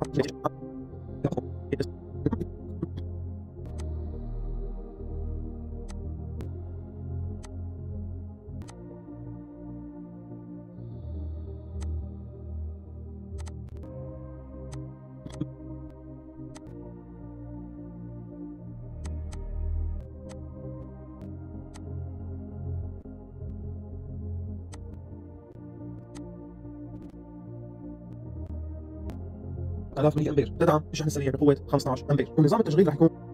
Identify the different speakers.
Speaker 1: آلاف ملي امبير تدعم الشحن السريع بقوه 15 امبير، ونظام التشغيل رح يكون